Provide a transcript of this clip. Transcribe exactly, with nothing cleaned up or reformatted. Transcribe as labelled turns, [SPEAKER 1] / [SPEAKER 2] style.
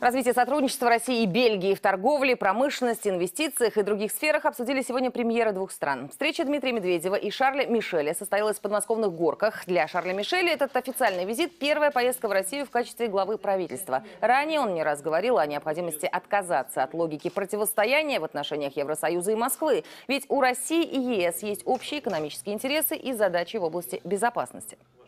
[SPEAKER 1] Развитие сотрудничества России и Бельгии в торговле, промышленности, инвестициях и других сферах обсудили сегодня премьеры двух стран. Встреча Дмитрия Медведева и Шарля Мишеля состоялась в подмосковных Горках. Для Шарля Мишеля этот официальный визит – первая поездка в Россию в качестве главы правительства. Ранее он не раз говорил о необходимости отказаться от логики противостояния в отношениях Евросоюза и Москвы. Ведь у России и ЕС есть общие экономические интересы и задачи в области безопасности.